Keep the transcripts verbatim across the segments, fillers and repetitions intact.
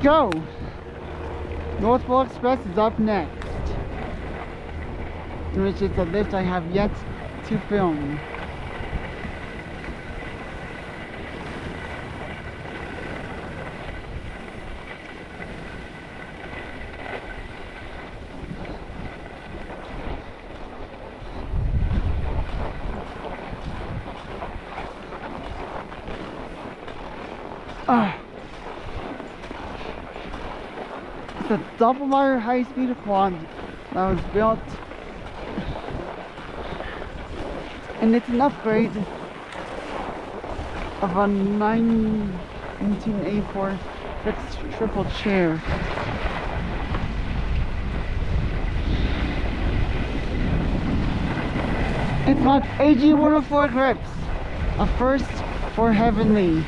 go! North Pole Express is up next, which is a lift I have yet to film. Uh, it's a double-wire high-speed quad that was built, and it's an upgrade of a nineteen eighty-four fixed triple chair. It's got A G one oh four grips, a first for Heavenly.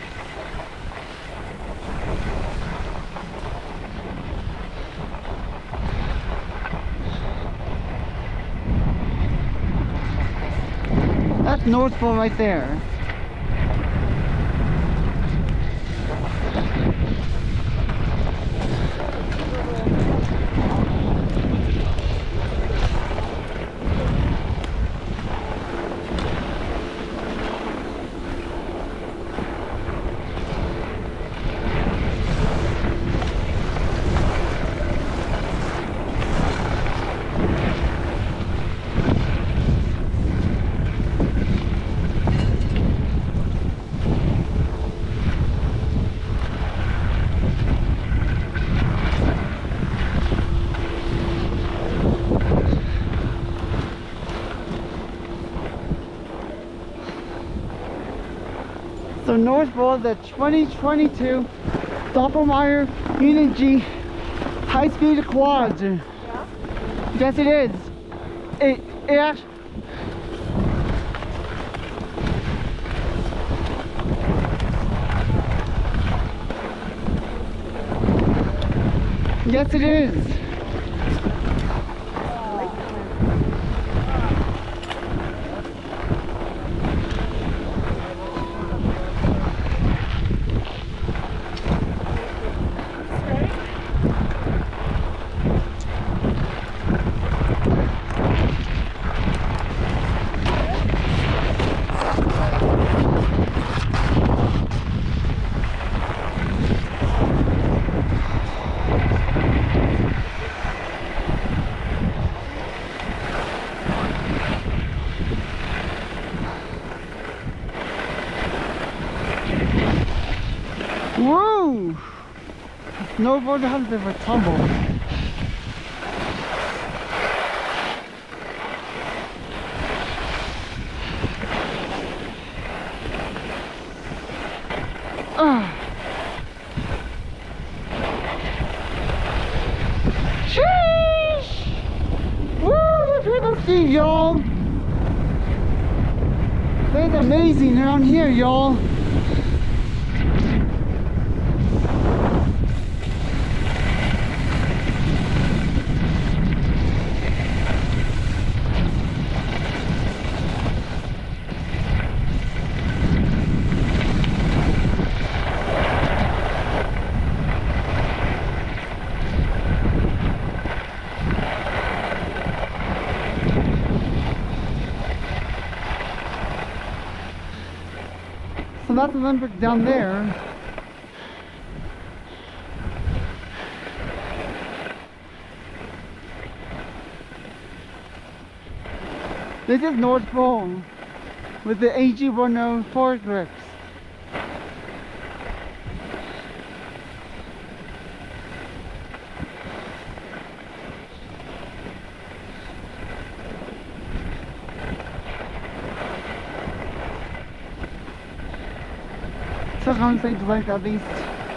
That's North Pole right there. So North Pole, the twenty twenty-two Doppelmayr Unit G high-speed quad. Yeah? Yes, it is. It, it actually, yes, it is. Whoa! Snowboarder has a bit of a tumble. Ah! Sheesh! Woo! Look at the ski, y'all! It's amazing around here, y'all. So that's Olympic down there. This is North Pole with the A G one oh four grips. Took on things like at least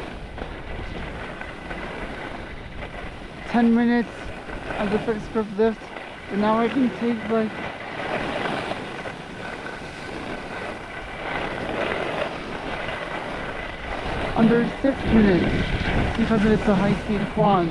ten minutes of the fixed grip lift, but now I can take like under six minutes because it's a high-speed quad.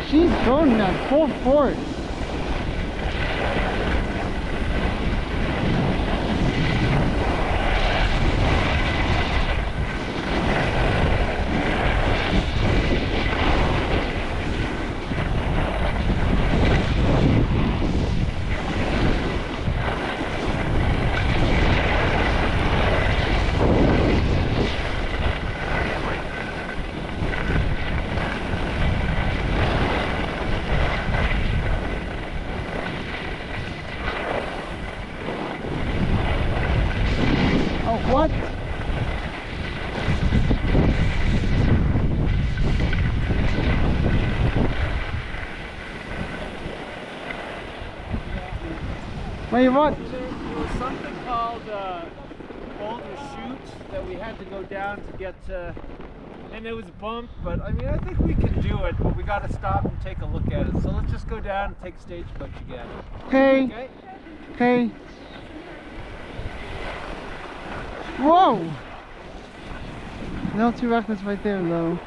she's going at full force. What? Wait, what? There, there was something called uh, Boulder Chute that we had to go down to get to, and it was bumped, but I mean, I think we can do it, but we got to stop and take a look at it. So let's just go down and take Stagecoach again. Okay. Okay? Okay. Whoa! No, too reckless right there, though.